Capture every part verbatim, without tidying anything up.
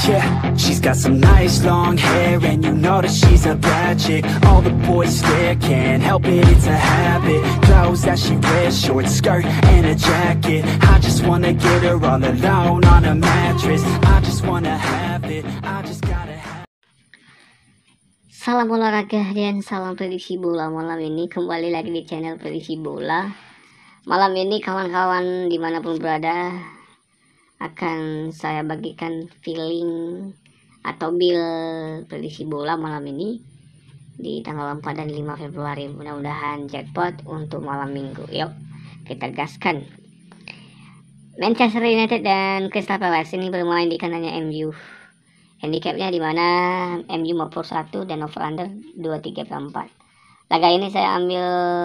Yeah, she's got some nice long hair, and you know that she's a bad chick. All the boys stare, can't help it, it's a habit. Clothes that she wears, short skirt and a jacket. I just wanna get her all alone on a mattress. I just wanna have it, I just gotta have. Salam olahraga dan salam prediksi bola. Malam ini kembali lagi di channel prediksi bola. Malam ini kawan-kawan dimanapun berada, akan saya bagikan feeling atau bill prediksi bola malam ini di tanggal empat dan lima Februari. Mudah-mudahan jackpot untuk malam minggu. Yuk kita gaskan. Manchester United dan Crystal Palace ini bermain di kandangnya M U. Handicapnya di mana M U mau satu dan over under dua tiga empat. Laga ini saya ambil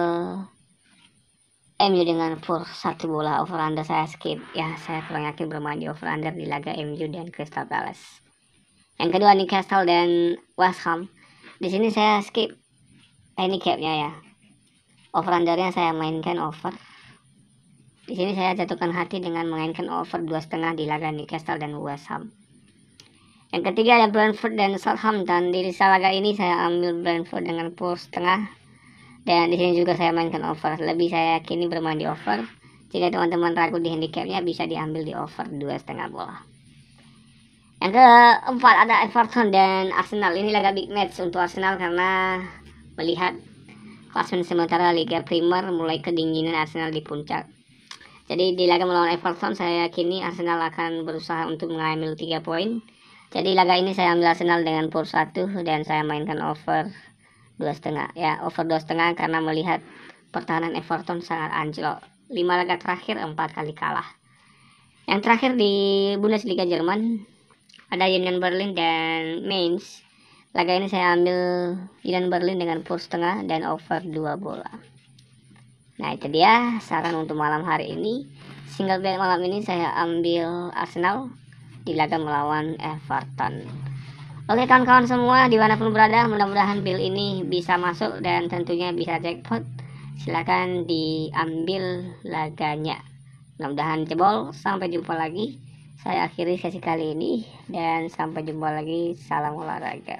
M U dengan for satu bola, over under saya skip. Ya, saya kurang yakin bermain di over under di laga M U dan Crystal Palace. Yang kedua Newcastle dan West Ham. Di sini saya skip handicapnya ya. Over undernya saya mainkan over. Di sini saya jatuhkan hati dengan mainkan over dua setengah di laga Newcastle dan West Ham. Yang ketiga ada Brentford dan Southampton. Di laga ini saya ambil Brentford dengan for setengah. Dan di sini juga saya mainkan over. Lebih saya yakini bermain di over. Jika teman-teman ragu di handicapnya, bisa diambil di over dua setengah bola. Yang keempat ada Everton dan Arsenal. Ini laga big match untuk Arsenal karena melihat klasemen sementara Liga Premier mulai kedinginan Arsenal di puncak. Jadi di laga melawan Everton saya yakini Arsenal akan berusaha untuk mengambil tiga poin. Jadi laga ini saya ambil Arsenal dengan for satu dan saya mainkan over dua setengah ya, over dua setengah karena melihat pertahanan Everton sangat anjlok. Lima laga terakhir empat kali kalah. Yang terakhir di Bundesliga Jerman ada Union Berlin dan Mainz. Laga ini saya ambil Union Berlin dengan for setengah dan over dua bola. Nah itu dia saran untuk malam hari ini. Single bet malam ini saya ambil Arsenal di laga melawan Everton. Oke kawan-kawan semua dimanapun berada, mudah-mudahan bill ini bisa masuk dan tentunya bisa jackpot. Silahkan diambil laganya, mudah-mudahan jebol. Sampai jumpa lagi. Saya akhiri sesi kali ini dan sampai jumpa lagi. Salam olahraga.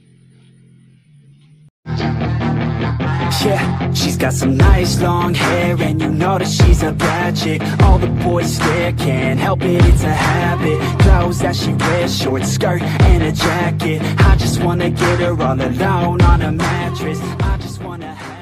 Yeah, she's got some nice long hair, and you know that she's a bad chick. All the boys stare, can't help it, it's a habit. Clothes that she wears, short skirt and a jacket. I just wanna get her all alone on a mattress. I just wanna